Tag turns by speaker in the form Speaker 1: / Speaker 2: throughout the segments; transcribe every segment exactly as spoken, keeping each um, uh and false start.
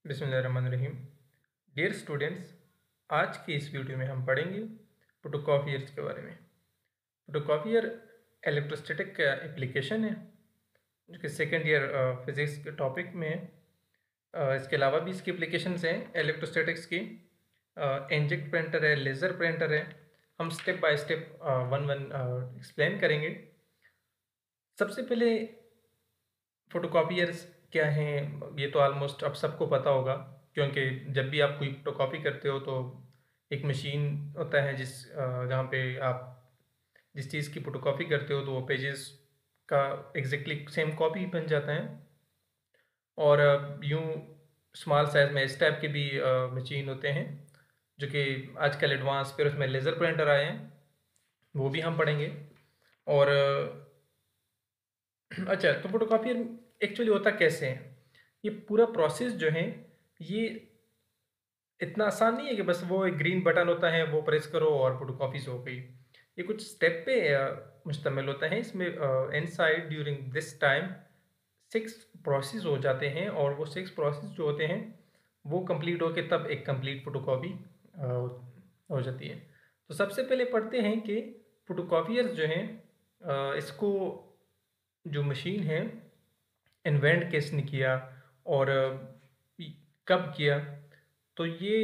Speaker 1: बिस्मिल्लाहिर्रहमानिर्रहीम। Dear students, आज की इस वीडियो में हम पढ़ेंगे फोटोकॉपियर्स के बारे में। फोटोकॉपियर इलेक्ट्रोस्टैटिक का एप्लीकेशन है जो कि सेकेंड ईयर फिजिक्स के टॉपिक में है। अ, इसके अलावा भी इसकी एप्लीकेशंस हैं इलेक्ट्रोस्टैटिक्स की। इंजेक्ट प्रिंटर है, लेज़र प्रिंटर है। हम step by step one one explain करेंगे। सबसे पहले फोटोकॉपियर्स क्या हैं, ये तो ऑलमोस्ट अब सबको पता होगा, क्योंकि जब भी आप कोई फोटोकॉपी करते हो तो एक मशीन होता है जिस अ, जहाँ पे आप जिस चीज़ की फोटोकॉपी करते हो तो वो पेजेस का एग्जैक्टली सेम कॉपी बन जाता है। और अ, यूं स्मॉल साइज में इस टाइप के भी मशीन होते हैं जो कि आजकल एडवांस, फिर उसमें लेज़र प्रिंटर आए हैं, वो भी हम पढ़ेंगे। और अ, अच्छा, तो फोटोकॉपियर एक्चुअली होता कैसे है? ये पूरा प्रोसेस जो है ये इतना आसान नहीं है कि बस वो एक ग्रीन बटन होता है वो प्रेस करो और फोटोकॉपीज हो गई। ये कुछ स्टेप पे अ, मुश्तमिल होता है। इसमें inside during this time six process हो जाते हैं, और वो सिक्स प्रोसेस जो होते हैं वो कंप्लीट होके तब एक कंप्लीट फोटोकॉपी हो जाती है। तो सबसे पहले पढ़ते हैं कि फोटोकॉपियर्स जो हैं, अ, इसको जो मशीन है इन्वेंट किसने किया और अ, कब किया। तो ये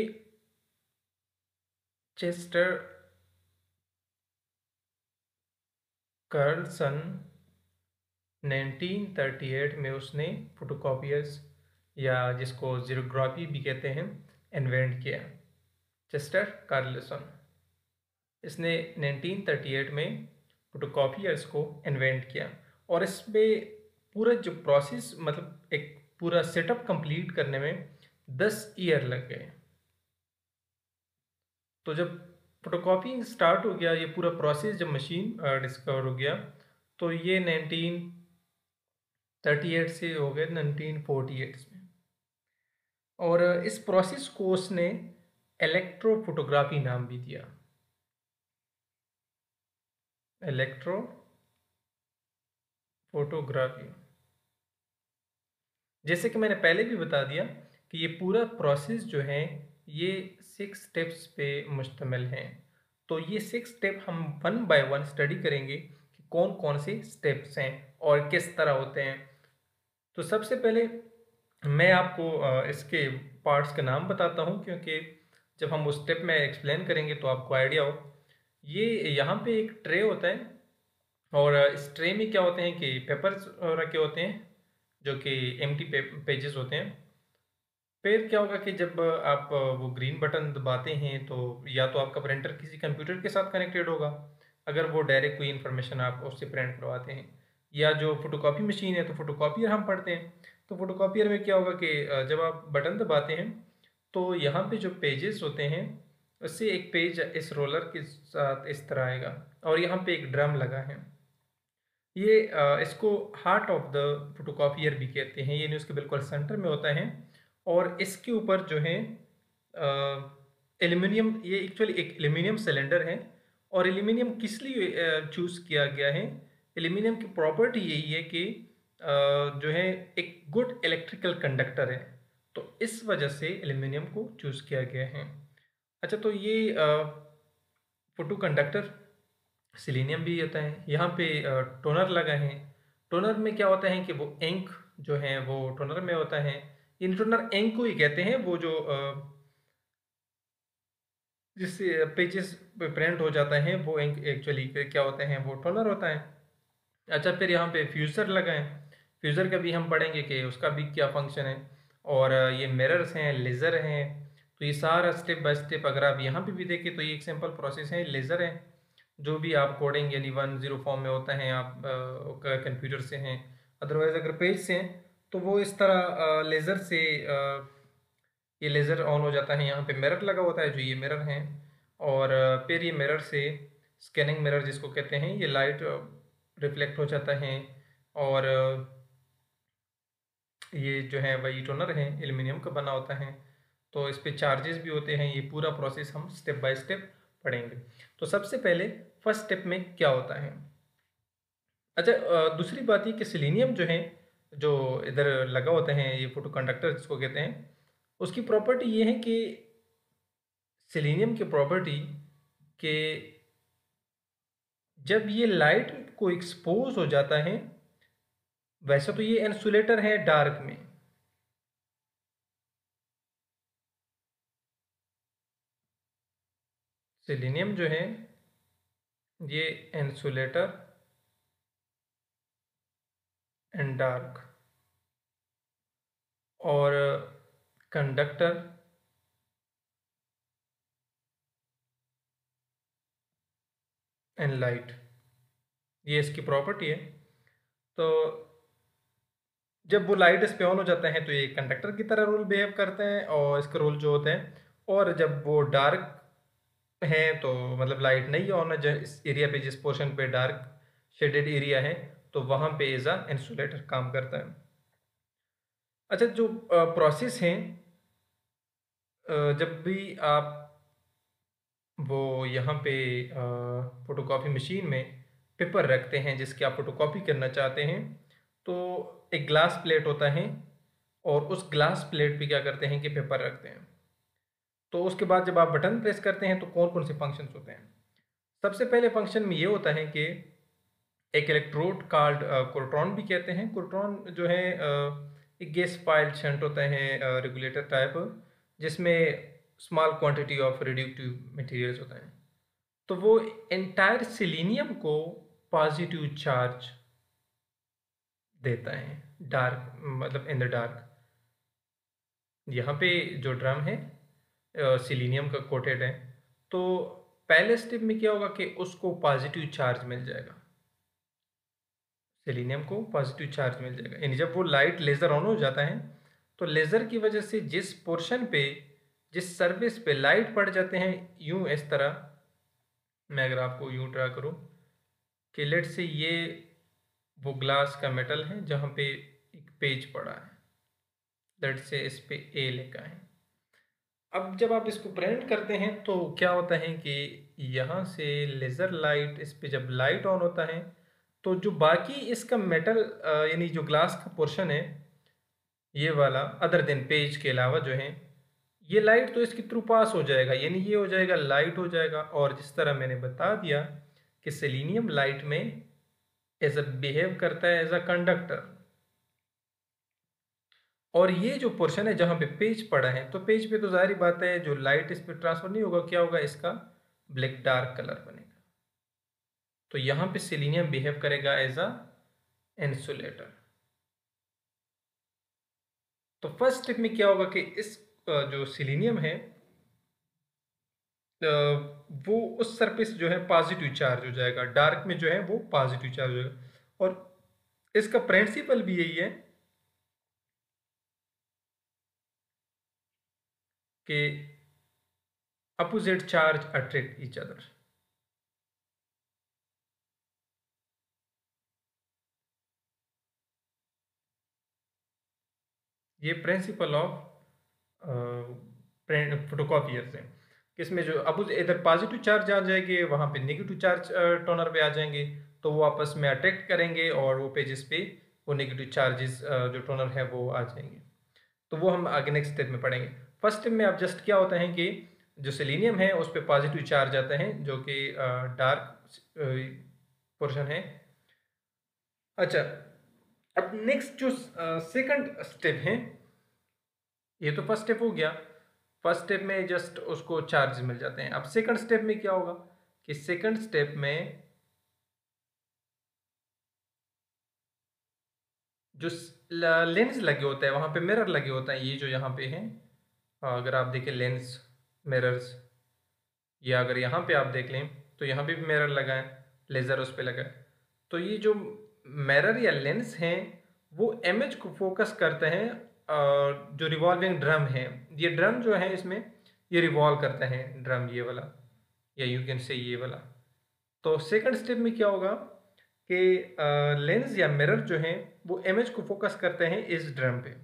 Speaker 1: Chester Carlson nineteen thirty eight में उसने फोटोकॉपियर्स, या जिसको ज़ीरोग्राफी भी कहते हैं, इन्वेंट किया। चेस्टर कार्लसन, इसने नाइनटीन थर्टी एट में फोटोकॉपियर्स को इन्वेंट किया। और इसमें पूरा जो प्रोसेस, मतलब एक पूरा सेटअप कंप्लीट करने में दस ईयर लग गए। तो जब फोटोकॉपिंग स्टार्ट हो गया, ये पूरा प्रोसेस जब मशीन डिस्कवर हो गया, तो ये नाइनटीन थर्टी एट से हो गए नाइनटीन फोर्टी एट में। और इस प्रोसेस को उसने इलेक्ट्रो फोटोग्राफी नाम भी दिया। इलेक्ट्रो फोटोग्राफी, जैसे कि मैंने पहले भी बता दिया कि ये पूरा प्रोसेस जो है ये सिक्स स्टेप्स पे मुश्तमिल हैं। तो ये सिक्स स्टेप हम वन बाय वन स्टडी करेंगे कि कौन कौन से स्टेप्स हैं और किस तरह होते हैं। तो सबसे पहले मैं आपको अ, इसके पार्ट्स के नाम बताता हूँ, क्योंकि जब हम उस स्टेप में एक्सप्लेन करेंगे तो आपको आइडिया हो। ये यहाँ पे एक ट्रे होता है, और इस ट्रे में क्या होते हैं कि पेपर्स रखे होते हैं जो कि एम्प्टी पेजेस होते हैं। फिर क्या होगा कि जब आप वो ग्रीन बटन दबाते हैं तो या तो आपका प्रिंटर किसी कंप्यूटर के साथ कनेक्टेड होगा, अगर वो डायरेक्ट कोई इन्फॉर्मेशन आप उससे प्रिंट करवाते हैं, या जो फोटोकॉपी मशीन है तो फोटोकॉपियर हम पढ़ते हैं। तो फोटोकॉपियर में क्या होगा कि अ, जब आप बटन दबाते हैं तो यहाँ पे जो पेजेस होते हैं उससे एक पेज इस रोलर के साथ इस तरह आएगा, और यहाँ पे एक ड्रम लगा है। ये अ, इसको हार्ट ऑफ द फोटोकॉपियर भी कहते हैं। ये नहीं, उसके बिल्कुल सेंटर में होता है, और इसके ऊपर जो है एल्यूमिनियम, ये एक्चुअली एक एल्यूमिनियम सिलेंडर है। और एल्यूमिनियम किस लिए चूज़ किया गया है? एल्यूमिनियम की प्रॉपर्टी यही है कि अ, जो है एक गुड इलेक्ट्रिकल कंडक्टर है, तो इस वजह से एल्यूमिनियम को चूज़ किया गया है। अच्छा, तो ये फोटो कंडक्टर सिलीनियम भी होता है। यहाँ पे अ, टोनर लगा है। टोनर में क्या होता है कि वो इंक जो है वो टोनर में होता है। इन टोनर इंक को ही कहते हैं, वो जो अ, जिससे पेजेस पे प्रिंट हो जाता है वो इंक एक्चुअली क्या होते हैं, वो टोनर होता है। अच्छा, फिर यहाँ पे फ्यूज़र लगा है। फ्यूज़र का भी हम पढ़ेंगे कि उसका भी क्या फंक्शन है। और अ, ये मिरर्स हैं, लेज़र हैं। तो ये सारा स्टेप बाय स्टेप अगर आप यहाँ पे भी देखें तो ये एक सिंपल प्रोसेस है। लेज़र है, जो भी आप कोडिंग यानी वन ज़ीरो फॉर्म में होता है, आप कंप्यूटर से हैं, अदरवाइज अगर पेज से हैं तो वो इस तरह लेज़र से अ, ये लेज़र ऑन हो जाता है। यहाँ पे मिरर लगा होता है, जो ये मिरर हैं। और अ, फिर ये मिरर से स्कैनिंग मिरर जिसको कहते हैं, ये लाइट रिफ्लेक्ट हो जाता है। और अ, ये जो है वही टोनर है, एल्यूमिनियम का बना होता है। तो इस पे चार्जेस भी होते हैं। ये पूरा प्रोसेस हम स्टेप बाय स्टेप पढ़ेंगे। तो सबसे पहले फर्स्ट स्टेप में क्या होता है? अच्छा, अ, दूसरी बात ये कि सिलीनियम जो है, जो इधर लगा होता है, ये फोटो कंडक्टर जिसको कहते हैं, उसकी प्रॉपर्टी ये है कि सेलेनियम की प्रॉपर्टी कि जब ये लाइट को एक्सपोज हो जाता है, वैसे तो ये इंसुलेटर है डार्क में, सेलेनियम जो है ये इंसुलेटर एंड डार्क, और कंडक्टर एंड लाइट, ये इसकी प्रॉपर्टी है। तो जब वो लाइट इस पे ऑन हो जाता है तो ये कंडक्टर की तरह रोल बिहेव करते हैं और इसके रोल जो होते हैं, और जब वो डार्क है तो मतलब लाइट नहीं ऑन है इस एरिया पे, जिस पोर्शन पे डार्क शेडेड एरिया है, तो वहाँ पे एज अ इंसुलेटर काम करता है। अच्छा, जो प्रोसेस है, जब भी आप वो यहाँ पे फोटोकॉपी मशीन में पेपर रखते हैं जिसकी आप फोटोकॉपी करना चाहते हैं, तो एक ग्लास प्लेट होता है, और उस ग्लास प्लेट पे क्या करते हैं कि पेपर रखते हैं। तो उसके बाद जब आप बटन प्रेस करते हैं तो कौन कौन से फंक्शंस होते हैं। सबसे पहले फंक्शन में ये होता है कि एक इलेक्ट्रोड कार्ड कोर्ट्रॉन भी कहते हैं। कोर्ट्रॉन जो है अ, एक गैस पाइल शंट होता है रेगुलेटर टाइप, जिसमें small quantity of radioactive materials होता है। तो वो एंटायर सेलेनियम को पॉजिटिव चार्ज देता है डार्क, मतलब इन द डार्क। यहाँ पे जो ड्रम है सेलेनियम का कोटेड है, तो पहले स्टेप में क्या होगा कि उसको पॉजिटिव चार्ज मिल जाएगा, सेलेनियम को पॉजिटिव चार्ज मिल जाएगा। यानी जब वो लाइट लेज़र ऑन हो जाता है तो लेज़र की वजह से जिस पोर्शन पे, जिस सरफेस पे लाइट पड़ जाते हैं, यूं इस तरह, मैं अगर आपको यूं ड्रा करूं कि लेट से ये वो ग्लास का मेटल है जहाँ पे एक पेज पड़ा है, लेट से इस पे ए लिखा है। अब जब आप इसको प्रिंट करते हैं तो क्या होता है कि यहाँ से लेज़र लाइट इस पे जब लाइट ऑन होता है, तो जो बाकी इसका मेटल यानी जो ग्लास का पोर्शन है ये वाला, अदर देन पेज के अलावा जो है, ये लाइट तो इसके थ्रू पास हो जाएगा, यानी ये हो जाएगा लाइट हो जाएगा। और जिस तरह मैंने बता दिया कि सेलेनियम लाइट में एज अ बिहेव करता है एज अ कंडक्टर, और ये जो पोर्शन है जहाँ पे पेज पड़ा है, तो पेज पे तो जाहिर बात है जो लाइट इस पर ट्रांसफर नहीं होगा, क्या होगा, इसका ब्लैक डार्क कलर बनेगा। तो यहाँ पे सेलेनियम बिहेव करेगा एज अ इंसुलेटर। तो फर्स्ट स्टेप में क्या होगा कि इस जो सेलेनियम है वो उस सरफेस जो है पॉजिटिव चार्ज हो जाएगा, डार्क में जो है वो पॉजिटिव चार्ज हो जाएगा। और इसका प्रिंसिपल भी यही है कि opposite charge attract each other. ये प्रिंसिपल ऑफ फोटोकॉपियर से, किसमें जो अब इधर पॉजिटिव चार्ज आ जाएंगे, वहाँ पे नेगेटिव चार्ज टोनर पे आ जाएंगे, तो वो आपस में अट्रैक्ट करेंगे और वो पेजेस पे वो नेगेटिव चार्जेस जो टोनर है वो आ जाएंगे। तो वो हम आगे नेक्स्ट स्टेप में पढ़ेंगे। फर्स्ट स्टेप में आप जस्ट क्या होता है कि जो सेलेनियम है उस पर पॉजिटिव चार्ज आता है जो कि डार्क पोर्शन है। अच्छा, अब नेक्स्ट जो सेकंड स्टेप है, ये तो फर्स्ट स्टेप हो गया, फर्स्ट स्टेप में जस्ट उसको चार्ज मिल जाते हैं। अब सेकंड स्टेप में क्या होगा कि सेकंड स्टेप में जो लेंस लगे होते हैं वहां पे मिरर लगे होते हैं, ये जो यहाँ पे हैं, अगर आप देखें लेंस मिरर्स, या अगर यहाँ पे आप देख लें तो यहाँ पे भी मिरर लगा है, लेज़र उस पर लगा है। तो ये जो मिरर या लेंस हैं वो इमेज को फोकस करते हैं। अ, जो रिवॉल्विंग ड्रम है, ये ड्रम जो है इसमें ये रिवॉल्व करते हैं, ड्रम ये वाला, या यू कैन से ये वाला। तो सेकंड स्टेप में क्या होगा कि लेंस या मिरर जो हैं वो इमेज को फोकस करते हैं इस ड्रम पे,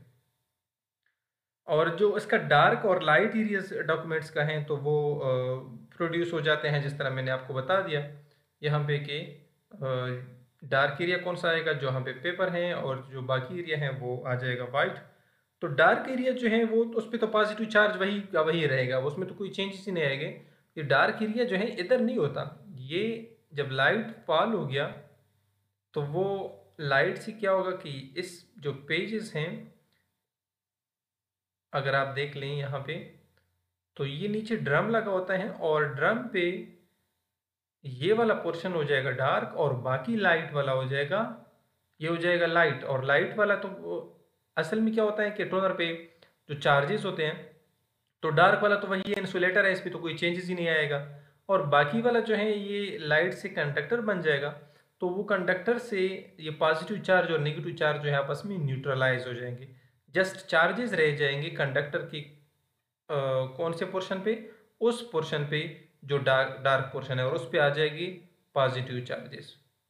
Speaker 1: और जो इसका डार्क और लाइट एरियाज डॉक्यूमेंट्स का है तो वो प्रोड्यूस हो जाते हैं जिस तरह मैंने आपको बता दिया यहाँ पे कि डार्क एरिया कौन सा आएगा, जो यहाँ पे पेपर हैं, और जो बाकी एरिया है वो आ जाएगा वाइट। तो डार्क एरिया जो है वो तो उस पे तो पॉजिटिव चार्ज वही का वही रहेगा, उसमें तो कोई चेंजेस ही नहीं आएंगे। ये डार्क एरिया जो है इधर नहीं होता। ये जब लाइट फॉल हो गया तो वो लाइट से क्या होगा कि इस जो पेजेस हैं, अगर आप देख लें यहाँ पे, तो ये नीचे ड्रम लगा होता है और ड्रम पे ये वाला पोर्शन हो जाएगा डार्क और बाकी लाइट वाला हो जाएगा, ये हो जाएगा लाइट। और लाइट वाला तो वो असल में क्या होता है कि टोनर पे जो चार्जेस होते हैं, तो डार्क वाला तो वही है, इंसुलेटर है, इस पर तो कोई चेंजेस ही नहीं आएगा। और बाकी वाला जो है ये लाइट से कंडक्टर बन जाएगा, तो वो कंडक्टर से ये पॉजिटिव चार्ज और नेगेटिव चार्ज जो है आपस में न्यूट्रलाइज हो जाएंगे। जस्ट चार्जेस रह जाएंगे कंडक्टर की अ, कौन से पोर्शन पे, उस पोर्शन पे जो डार्क डार्क पोर्शन है, और उस पे आ जाएगी पॉजिटिव चार्जेस,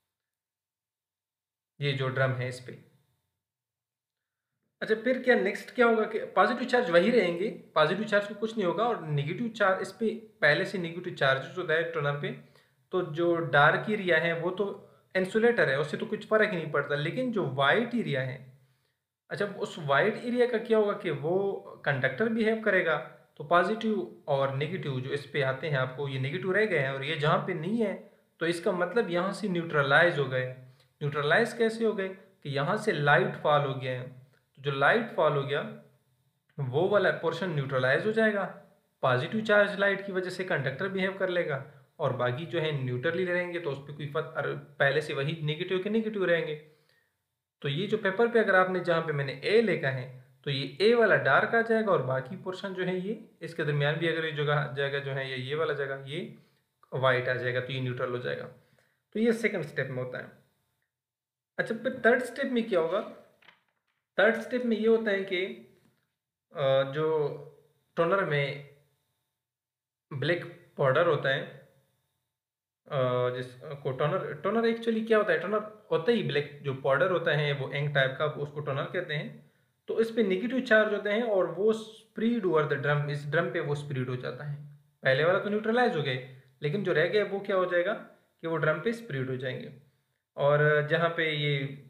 Speaker 1: ये जो ड्रम है इस पे। अच्छा, फिर क्या नेक्स्ट क्या होगा कि पॉजिटिव चार्ज वही रहेंगे, पॉजिटिव चार्ज को कुछ नहीं होगा, और नेगेटिव चार्ज इस पे पहले से नेगेटिव चार्जेस होता है टोनर पे, तो जो डार्क एरिया है वो तो इंसुलेटर है, उससे तो कुछ फर्क ही नहीं पड़ता। लेकिन जो वाइट एरिया है, अच्छा उस वाइट एरिया का क्या होगा कि वो कंडक्टर बिहेव करेगा, तो पॉजिटिव और नेगेटिव जो इस पे आते हैं, आपको ये नेगेटिव रह गए हैं और ये जहाँ पे नहीं है, तो इसका मतलब यहाँ से न्यूट्रलाइज हो गए। न्यूट्रलाइज कैसे हो गए कि यहाँ से लाइट फॉल हो गया है, तो जो लाइट फॉल हो गया वो वाला पोर्शन न्यूट्रलाइज हो जाएगा, पॉजिटिव चार्ज लाइट की वजह से कंडक्टर बिहेव कर लेगा, और बाकी जो है न्यूट्रली रहेंगे, तो उस पर कोई फर्क, पहले से वही नेगेटिव के नेगेटिव रहेंगे। तो ये जो पेपर पे अगर आपने जहाँ पे मैंने ए लिखा है, तो ये ए वाला डार्क आ जाएगा, और बाकी पोर्शन जो है ये इसके दरमियान भी अगर ये जगह जगह जो है ये ये वाला जगह ये वाइट आ जाएगा, तो ये न्यूट्रल हो जाएगा। तो ये सेकंड स्टेप में होता है। अच्छा, फिर थर्ड स्टेप में क्या होगा? थर्ड स्टेप में ये होता है कि अ, जो टोनर में ब्लैक पाउडर होता है, अ, जिसको टोनर टोनर एक्चुअली क्या होता है, टोनर होता ही ब्लैक जो पाउडर होता है वो इंक टाइप का, उसको टोनर कहते हैं। तो इस पे नेगेटिव चार्ज होते हैं और वो स्प्रीड ओवर द ड्रम, इस ड्रम पे वो स्प्रीड हो जाता है। पहले वाला तो न्यूट्रलाइज हो गए, लेकिन जो रह गए वो क्या हो जाएगा कि वो ड्रम पे स्प्रीड हो जाएंगे। और जहाँ पे ये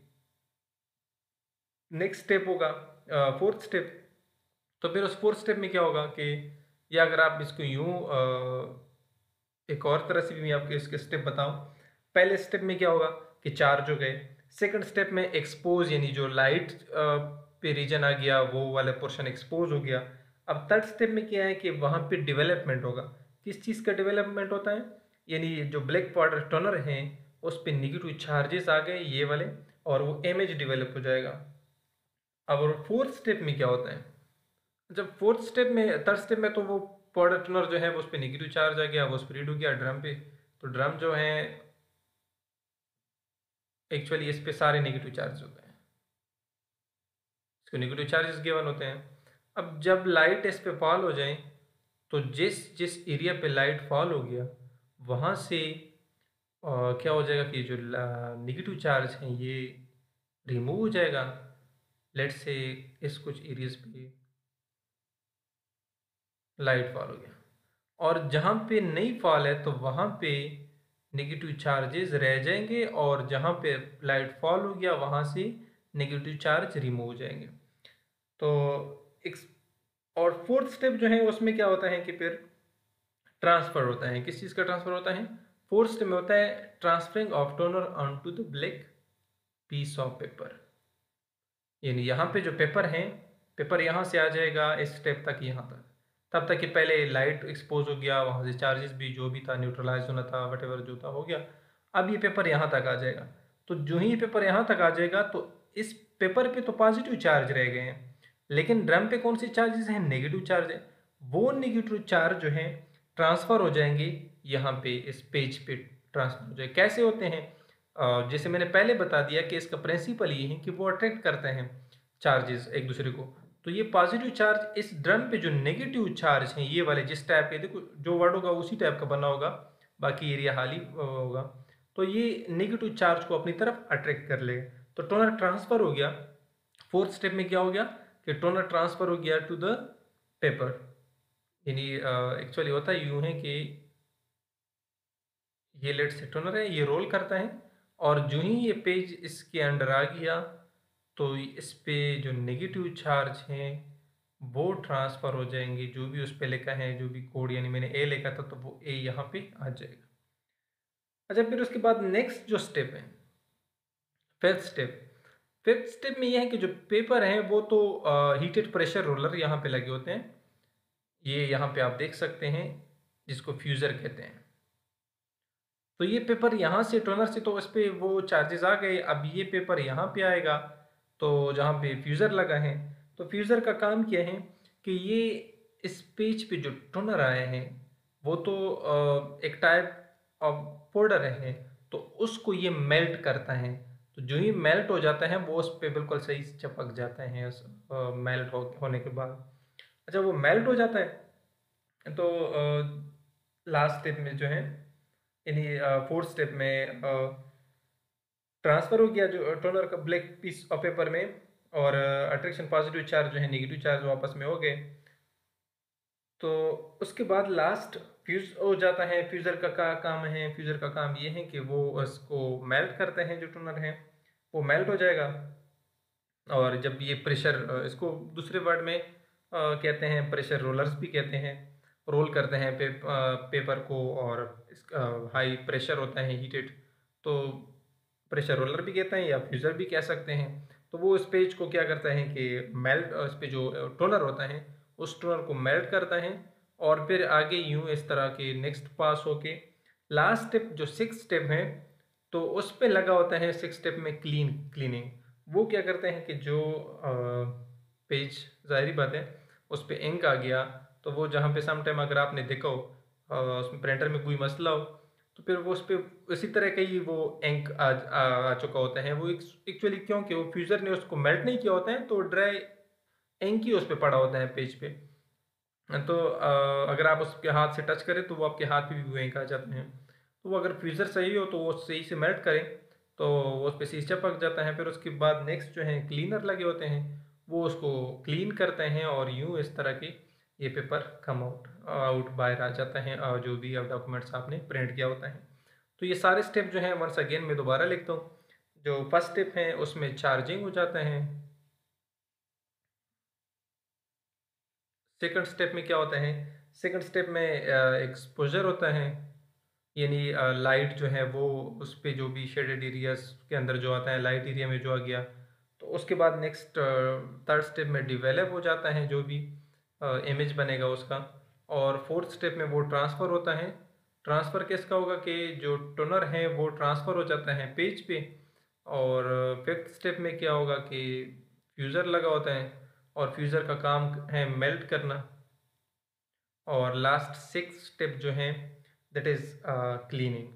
Speaker 1: नेक्स्ट स्टेप होगा, फोर्थ स्टेप, तो फिर उस फोर्थ स्टेप में क्या होगा कि या अगर आप इसको यूं अ, एक और तरह से भी मैं आपको इसके स्टेप बताऊं। पहले स्टेप में क्या होगा कि चार्ज हो गए, सेकंड स्टेप में एक्सपोज, यानी जो लाइट पे रीजन आ गया वो वाला पोर्शन एक्सपोज हो गया। अब थर्ड स्टेप में क्या है कि वहां पे डेवलपमेंट होगा। किस चीज़ का डेवलपमेंट होता है? यानी जो ब्लैक पाउडर टोनर है उस पे नेगेटिव चार्जेस आ गए ये वाले, और वो इमेज डेवलप हो जाएगा। अब और फोर्थ स्टेप में क्या होता है? जब फोर्थ स्टेप में, थर्ड स्टेप में तो वो पाउडर टनर जो है वो उस पर नेगेटिव चार्ज आ गया, वो स्प्रेड हो गया ड्रम पे। तो ड्रम जो है एक्चुअली इस पे सारे नेगेटिव चार्ज होते हैं, इसको नेगेटिव चार्जेस गिवन होते हैं। अब जब लाइट इस पे फॉल हो जाए, तो जिस जिस एरिया पे लाइट फॉल हो गया वहाँ से अ, क्या हो जाएगा कि जो नेगेटिव चार्ज हैं ये रिमूव हो जाएगा। लेट्स से इस कुछ एरियाज पे लाइट फॉल हो गया, और जहाँ पे नहीं फॉल है तो वहाँ पे नेगेटिव चार्जेस रह जाएंगे, और जहाँ पे लाइट फॉल हो गया वहाँ से नेगेटिव चार्ज रिमूव हो जाएंगे। तो एक और फोर्थ स्टेप जो है उसमें क्या होता है कि फिर ट्रांसफर होता है। किस चीज़ का ट्रांसफर होता है? फोर्थ स्टेप में होता है transferring of toner on to the black piece of paper. यानी यहाँ पे जो पेपर है, पेपर यहाँ से आ जाएगा इस स्टेप तक, यहाँ तक, तब तक कि पहले लाइट एक्सपोज हो गया, वहाँ से चार्जेस भी जो भी था न्यूट्रलाइज होना था, वटेवर जो था हो गया। अब ये पेपर यहाँ तक आ जाएगा, तो जो ही पेपर यहाँ तक आ जाएगा तो इस पेपर पे तो पॉजिटिव चार्ज रह गए हैं, लेकिन ड्रम पे कौन से चार्जेस हैं? नेगेटिव चार्ज है। वो नेगेटिव चार्ज जो है ट्रांसफ़र हो जाएंगे यहाँ पे, इस पेज पे ट्रांसफर हो जाए। कैसे होते हैं? अ, जैसे मैंने पहले बता दिया कि इसका प्रिंसिपल ये है कि वो अट्रैक्ट करते हैं चार्जेस एक दूसरे को। तो ये पॉजिटिव चार्ज इस ड्रम पे जो नेगेटिव चार्ज हैं ये वाले, जिस टाइप के, देखो जो वर्ड होगा उसी टाइप का बना होगा, बाकी एरिया खाली होगा, तो ये नेगेटिव चार्ज को अपनी तरफ अट्रैक्ट कर लेगा। तो टोनर ट्रांसफर हो गया। फोर्थ स्टेप में क्या हो गया कि टोनर ट्रांसफर हो गया टू द पेपर। यानी एक्चुअली होता यूं है कि ये लेट से टोनर है, ये रोल करता है, और जो ही ये पेज इसके अंडर आ गया तो इस पे जो नेगेटिव चार्ज हैं वो ट्रांसफ़र हो जाएंगे, जो भी उस पे लिखा है, जो भी कोड, यानी मैंने ए लिखा था तो वो ए यहाँ पे आ जाएगा। अच्छा, फिर उसके बाद नेक्स्ट जो स्टेप है, फिफ्थ स्टेप फिफ्थ स्टेप में ये है कि जो पेपर है वो तो हीटेड प्रेशर रोलर यहाँ पे लगे होते हैं, ये यहाँ पे आप देख सकते हैं, जिसको फ्यूज़र कहते हैं। तो ये पेपर यहाँ से टोनर से तो उस पे वो चार्जेस आ गए, अब ये पेपर यहाँ पे आएगा, तो जहाँ पे फ्यूज़र लगा है, तो फ्यूज़र का काम क्या है कि ये इस पेज पे जो टोनर आए हैं वो तो अ, एक टाइप ऑफ पाउडर है, तो उसको ये मेल्ट करता है। तो जो ही मेल्ट हो जाता है वो उस पे बिल्कुल सही से चिपक जाता है उस मेल्ट हो, होने के बाद। अच्छा, वो मेल्ट हो जाता है तो लास्ट स्टेप में जो है, यानी फोर्थ स्टेप में ट्रांसफर हो गया जो टोनर का ब्लैक पीस ऑफ पेपर में, और अट्रैक्शन पॉजिटिव चार्ज जो है नेगेटिव चार्ज वापस में हो गए। तो उसके बाद लास्ट फ्यूज हो जाता है। फ्यूज़र का क्या काम है? फ्यूज़र का काम ये है कि वो उसको मेल्ट करते हैं, जो टोनर है वो मेल्ट हो जाएगा। और जब ये प्रेशर, इसको दूसरे वर्ड में अ, कहते हैं प्रेशर रोलर्स भी कहते हैं, रोल करते हैं पे, पेपर को, और इसका हाई प्रेशर होता है, हीटेड, तो प्रेशर रोलर भी कहते हैं या फ्यूज़र भी कह सकते हैं। तो वो इस पेज को क्या करता है कि मेल्ट, इस पे जो टोनर होता है उस टोनर को मेल्ट करता है, और फिर आगे यूं इस तरह के नेक्स्ट पास होके लास्ट स्टेप जो सिक्स स्टेप है, तो उस पे लगा होता है सिक्स स्टेप में क्लीन क्लीनिंग। वो क्या करते हैं कि जो पेज, जाहिर बात है उस पे इंक आ गया, तो वो जहाँ पे सम टाइम अगर आपने देखा हो अ, उसमें प्रिंटर में कोई मसला हो, तो फिर वो उस पे इसी तरह का ही वो इंक आ, आ, आ चुका होता है। वो एक्चुअली क्योंकि वो फ्यूज़र ने उसको मेल्ट नहीं किया होता है, तो ड्राई इंक ही उस पे पड़ा होता है पेज पे। तो अ, अगर आप उसके हाथ से टच करें तो वो आपके हाथ पे भी वो इंक आ जाते हैं। तो वो अगर फ्रीज़र सही हो तो वो सही से मेल्ट करें तो वो उस पे सही चिपक जाता है। फिर उसके बाद नेक्स्ट जो है क्लीनर लगे होते हैं, वो उसको क्लीन करते हैं, और यूँ इस तरह की ये पेपर कम आउट आउट बाहर आ जाता है, और जो भी अब डॉक्यूमेंट्स आपने प्रिंट किया होता है। तो ये सारे स्टेप जो हैं वंस अगेन मैं दोबारा लिखता हूँ। जो फर्स्ट स्टेप है उसमें चार्जिंग हो जाता है। सेकंड स्टेप में क्या होता है? सेकंड स्टेप में एक्सपोजर होता है, यानी लाइट जो है वो उस पे जो भी शेडेड एरियाज के अंदर जो आता है, लाइट एरिया में जो आ गया, तो उसके बाद नेक्स्ट थर्ड स्टेप में डिवेलप हो जाता है जो भी इमेज बनेगा उसका। और फोर्थ स्टेप में वो ट्रांसफ़र होता है। ट्रांसफ़र किसका होगा कि जो टोनर है वो ट्रांसफ़र हो जाता है पेज पे। और फिफ्थ स्टेप में क्या होगा कि फ्यूज़र लगा होता है, और फ्यूज़र का काम है मेल्ट करना। और लास्ट सिक्स स्टेप जो है दैट इज़ क्लीनिंग,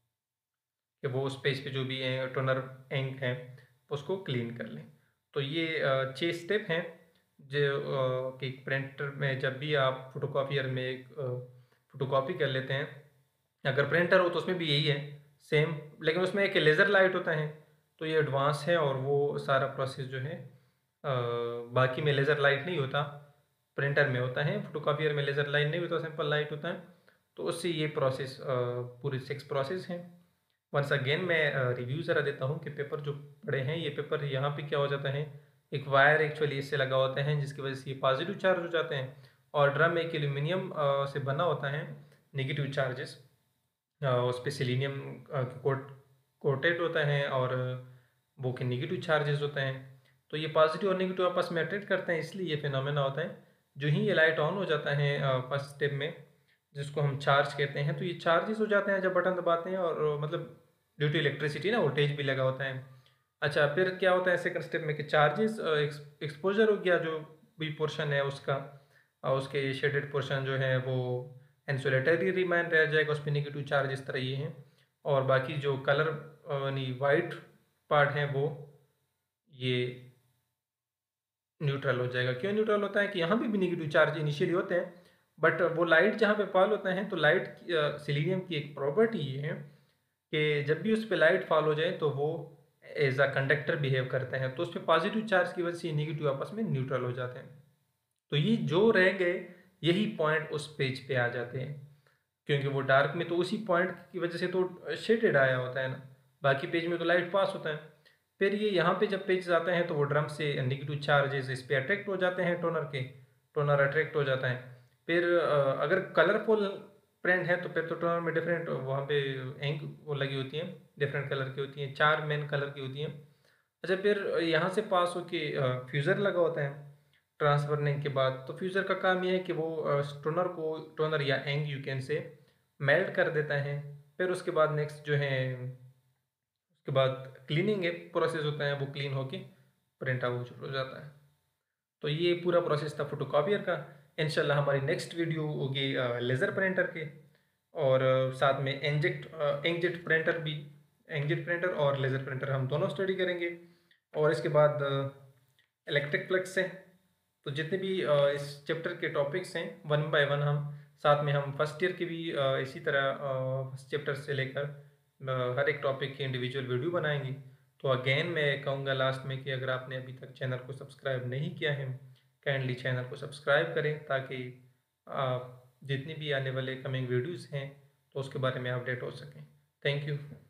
Speaker 1: कि वो उस पेज पे जो भी टोनर इंक है उसको क्लीन कर लें। तो ये uh, छः स्टेप हैं जो uh, कि प्रिंटर में जब भी आप फोटोकॉपियर में एक फोटोकॉपी कर लेते हैं, अगर प्रिंटर हो तो उसमें भी यही है सेम, लेकिन उसमें एक लेज़र लाइट होता है, तो ये एडवांस है। और वो सारा प्रोसेस जो है uh, बाकी में लेज़र लाइट नहीं होता, प्रिंटर में होता है। फोटोकॉपियर में लेज़र लाइट नहीं होता, सिंपल लाइट होता है। तो उससे ये प्रोसेस पूरी सिक्स प्रोसेस हैं। वंस अगेन मैं रिव्यू ज़रा देता हूँ कि पेपर जो पड़े हैं, ये पेपर यहाँ पे क्या हो जाता है, एक वायर एक्चुअली इससे लगा होता है जिसकी वजह से ये पॉजिटिव चार्ज हो जाते हैं, और ड्रम एक एल्यूमिनियम से बना होता है, नेगेटिव चार्जेस उस पर सिलीनियम कोट कोटेड होता है, और वो के नेगेटिव चार्जेस होते हैं। तो ये पॉजिटिव और नेगेटिव आपस में अट्रैक्ट करते हैं, इसलिए ये फिनोमेना होता है। जो ही ये लाइट ऑन हो जाता है फर्स्ट स्टेप में, जिसको हम चार्ज कहते हैं, तो ये चार्जेस हो जाते हैं जब बटन दबाते हैं, और मतलब ड्यू टू इलेक्ट्रिसिटी ना वोल्टेज भी लगा होता है। अच्छा, फिर क्या होता है सेकंड स्टेप में कि चार्जेस एक्सपोजर हो गया, जो भी पोर्शन है उसका, और उसके शेडेड पोर्शन जो है वो इंसुलेटर ही रिमाइन रह जाएगा, उस पर नेगेटिव चार्ज इस तरह ये हैं। और बाकी जो कलर यानी वाइट पार्ट है वो ये न्यूट्रल हो जाएगा। क्यों न्यूट्रल होता है कि यहाँ पे भी नेगेटिव चार्ज इनिशियली होते हैं, बट वो लाइट जहाँ पे फॉल होता है, तो लाइट सिलीनियम की एक प्रॉपर्टी ये है कि जब भी उस पर लाइट फॉल हो जाए तो वो एज अ कंडक्टर बिहेव करते हैं, तो उस पर पॉजिटिव चार्ज की वजह से नेगेटिव आपस में न्यूट्रल हो जाते हैं। तो ये जो रह गए यही पॉइंट उस पेज पे आ जाते हैं, क्योंकि वो डार्क में तो उसी पॉइंट की वजह से तो शेडेड आया होता है ना, बाकी पेज में तो लाइट पास होता है। फिर ये यहाँ पे जब पेजेस आते हैं तो वो ड्रम से नेगेटिव चार्जेस इस पे अट्रैक्ट हो जाते हैं टोनर के, टोनर अट्रैक्ट हो जाता है। फिर अ, अगर कलरफुल प्रिंट है तो फिर तो टोनर में डिफरेंट वहाँ पे इंक वो लगी होती हैं, डिफरेंट कलर की होती हैं, चार मेन कलर की होती हैं। अच्छा, फिर यहाँ से पास होके फ्यूज़र लगा होता है ट्रांसफरनिंग के बाद। तो फ्यूज़र का काम ये है कि वो टोनर को, टोनर या इंक यू कैन से, मेल्ट कर देता है। फिर उसके बाद नेक्स्ट जो है, उसके बाद क्लीनिंग एक प्रोसेस होता है, वो क्लीन होके प्रिंट आउट हो जाता है। तो ये पूरा प्रोसेस था फोटोकॉपियर का। इंशाल्लाह हमारी नेक्स्ट वीडियो होगी लेज़र प्रिंटर के, और अ, साथ में इंकजेट इंकजेट प्रिंटर भी, इंकजेट प्रिंटर और लेज़र प्रिंटर हम दोनों स्टडी करेंगे। और इसके बाद इलेक्ट्रिक फ्लक्स है। तो जितने भी अ, इस चैप्टर के टॉपिक्स हैं वन बाय वन हम साथ में हम फर्स्ट ईयर के भी अ, इसी तरह फर्स्ट चैप्टर से लेकर अ, हर एक टॉपिक की इंडिविजुअल वीडियो बनाएंगे। तो अगेन मैं कहूँगा लास्ट में कि अगर आपने अभी तक चैनल को सब्सक्राइब नहीं किया है, काइंडली चैनल को सब्सक्राइब करें ताकि आप जितनी भी आने वाले कमिंग वीडियोस हैं तो उसके बारे में अपडेट हो सकें। Thank you.